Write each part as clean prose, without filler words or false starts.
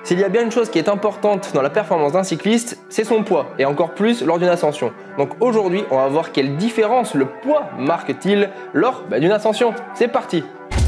S'il y a bien une chose qui est importante dans la performance d'un cycliste, c'est son poids, et encore plus lors d'une ascension. Donc aujourd'hui, on va voir quelle différence le poids marque-t-il lors d'une ascension. C'est parti!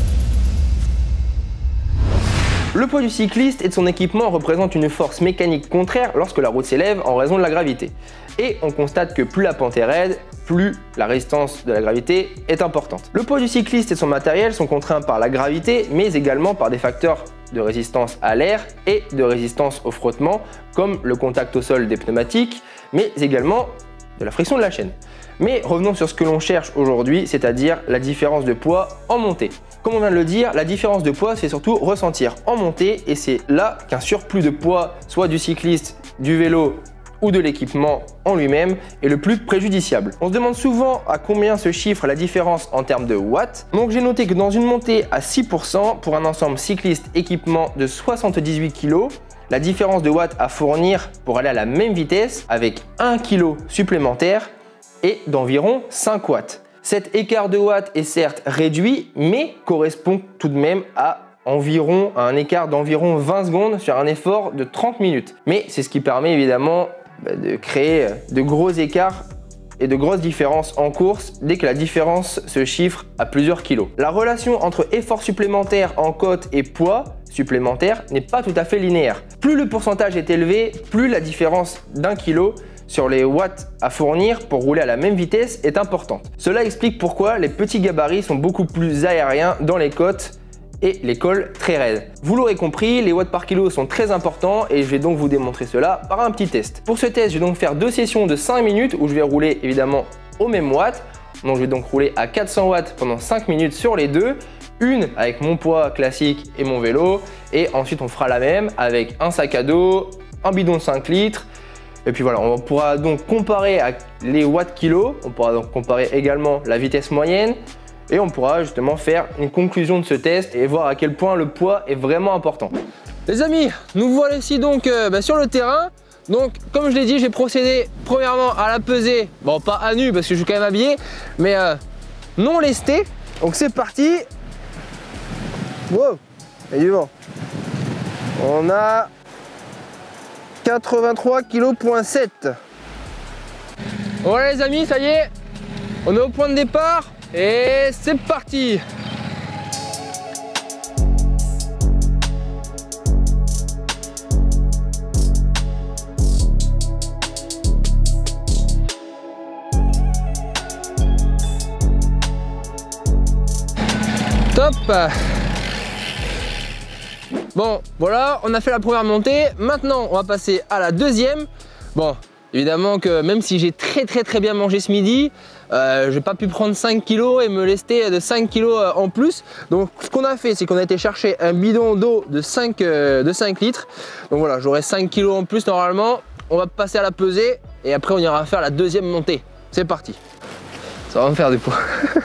Le poids du cycliste et de son équipement représente une force mécanique contraire lorsque la route s'élève en raison de la gravité. Et on constate que plus la pente est raide, plus la résistance de la gravité est importante. Le poids du cycliste et son matériel sont contraints par la gravité, mais également par des facteurs de résistance à l'air et de résistance au frottement, comme le contact au sol des pneumatiques, mais également de la friction de la chaîne. Mais revenons sur ce que l'on cherche aujourd'hui, c'est-à-dire la différence de poids en montée. Comme on vient de le dire, la différence de poids, c'est surtout ressentir en montée, et c'est là qu'un surplus de poids, soit du cycliste, du vélo ou de l'équipement en lui-même, est le plus préjudiciable. On se demande souvent à combien se chiffre la différence en termes de watts. Donc j'ai noté que dans une montée à 6%, pour un ensemble cycliste équipement de 78 kg, la différence de watts à fournir pour aller à la même vitesse avec 1 kg supplémentaire est d'environ 5 watts. Cet écart de watts est certes réduit, mais correspond tout de même à un écart d'environ 20 secondes sur un effort de 30 minutes. Mais c'est ce qui permet évidemment de créer de gros écarts et de grosses différences en course dès que la différence se chiffre à plusieurs kilos. La relation entre effort supplémentaire en côte et poids supplémentaire n'est pas tout à fait linéaire. Plus le pourcentage est élevé, plus la différence d'1 kilo sur les watts à fournir pour rouler à la même vitesse est importante. Cela explique pourquoi les petits gabarits sont beaucoup plus aériens dans les côtes et les cols très raides. Vous l'aurez compris, les watts par kilo sont très importants et je vais donc vous démontrer cela par un petit test. Pour ce test, je vais donc faire 2 sessions de 5 minutes où je vais rouler évidemment au même watt. Donc je vais donc rouler à 400 watts pendant 5 minutes sur les deux, une avec mon poids classique et mon vélo, et ensuite on fera la même avec un sac à dos, un bidon de 5 litres. Et puis voilà, on pourra donc comparer les watts kilos, on pourra donc comparer également la vitesse moyenne, et on pourra justement faire une conclusion de ce test et voir à quel point le poids est vraiment important. Les amis, nous voilà ici donc sur le terrain. Donc comme je l'ai dit, j'ai procédé premièrement à la pesée, bon pas à nu parce que je suis quand même habillé, mais non lesté. Donc c'est parti. Wow, il y a du vent. On a 83,7 kg. Voilà les amis, ça y est, on est au point de départ. Et c'est parti! Top! Bon, voilà, on a fait la première montée. Maintenant, on va passer à la deuxième. Bon, évidemment que même si j'ai très bien mangé ce midi, j'ai pas pu prendre 5 kg et me lester de 5 kg en plus. Donc ce qu'on a fait, c'est qu'on a été chercher un bidon d'eau de 5 litres. Donc voilà, j'aurai 5 kg en plus normalement. On va passer à la pesée et après on ira faire la deuxième montée. C'est parti. Ça va me faire du poids.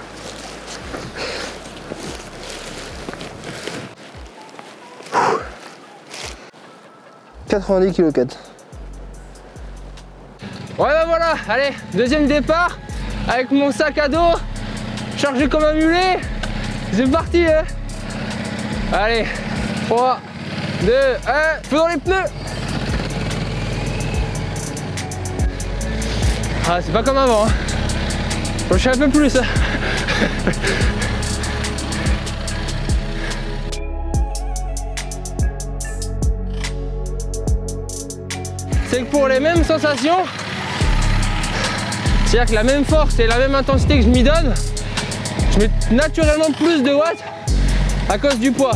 « 90,4 kg. Ouais bah voilà, allez, deuxième départ avec mon sac à dos chargé comme un mulet. C'est parti hein. Allez, 3, 2, 1, feu dans les pneus. Ah c'est pas comme avant hein. Je suis un peu plus hein. C'est que pour les mêmes sensations, c'est-à-dire que la même force et la même intensité que je m'y donne, je mets naturellement plus de watts à cause du poids.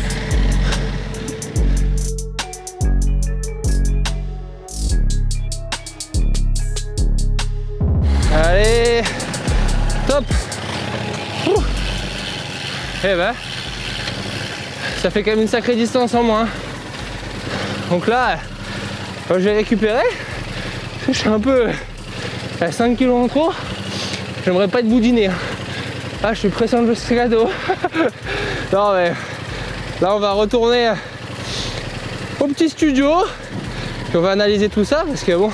Allez, top. Eh ben, ça fait quand même une sacrée distance en moins. Donc là, je vais récupérer. Je suis un peu à 5 kg en trop. J'aimerais pas être boudiner. Ah, je suis pressé de le sac à dos. Non mais là on va retourner au petit studio. Puis on va analyser tout ça parce que bon,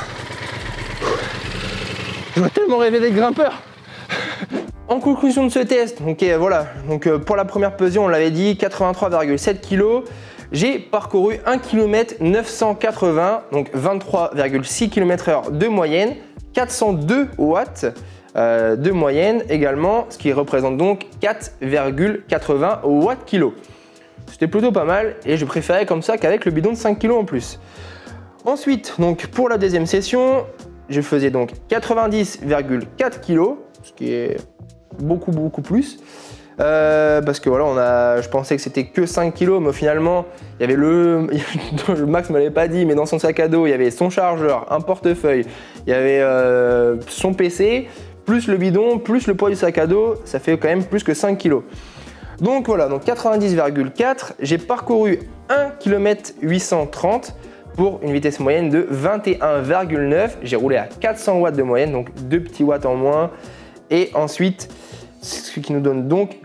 je dois tellement rêver d'être grimpeur. En conclusion de ce test, voilà, donc pour la première pesée, on l'avait dit, 83,7 kg. J'ai parcouru 1 km 980, donc 23,6 km/h de moyenne, 402 watts de moyenne également, ce qui représente donc 4,80 watts-kg. C'était plutôt pas mal et je préférais comme ça qu'avec le bidon de 5 kg en plus. Ensuite, donc pour la deuxième session, je faisais donc 90,4 kg, ce qui est beaucoup plus. Parce que voilà, je pensais que c'était que 5 kg, mais finalement, il y avait Max ne m'avait pas dit, mais dans son sac à dos, il y avait son chargeur, un portefeuille, il y avait son PC, plus le bidon, plus le poids du sac à dos, ça fait quand même plus que 5 kg. Donc voilà, donc 90,4, j'ai parcouru 1 km 830 pour une vitesse moyenne de 21,9. J'ai roulé à 400 watts de moyenne, donc 2 petits watts en moins. Et ensuite, ce qui nous donne donc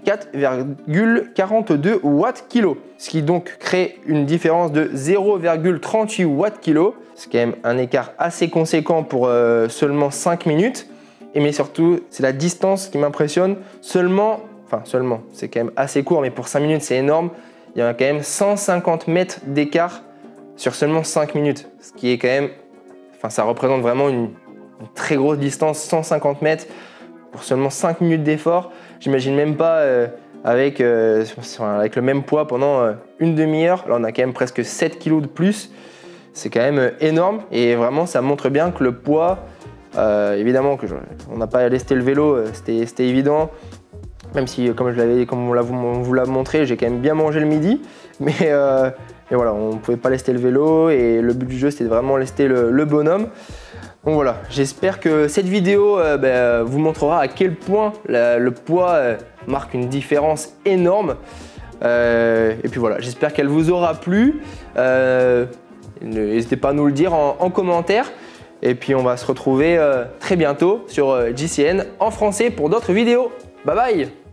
4,42 watts-kg. Ce qui donc crée une différence de 0,38 watts-kg. C'est quand même un écart assez conséquent pour seulement 5 minutes. Mais surtout, c'est la distance qui m'impressionne. C'est quand même assez court, mais pour 5 minutes, c'est énorme. Il y a quand même 150 mètres d'écart sur seulement 5 minutes. Ce qui est quand même, ça représente vraiment une très grosse distance, 150 mètres pour seulement 5 minutes d'effort. J'imagine même pas avec le même poids pendant une demi-heure. Là, on a quand même presque 7 kg de plus. C'est quand même énorme et vraiment, ça montre bien que le poids, évidemment, on n'a pas lesté le vélo, c'était évident. Même si, comme on vous l'a montré, j'ai quand même bien mangé le midi. Mais voilà, on ne pouvait pas lester le vélo et le but du jeu, c'était de vraiment lester le bonhomme. Donc voilà, j'espère que cette vidéo vous montrera à quel point le poids marque une différence énorme. Et puis voilà, j'espère qu'elle vous aura plu. N'hésitez pas à nous le dire en commentaire. Et puis on va se retrouver très bientôt sur JCN en français pour d'autres vidéos. Bye bye!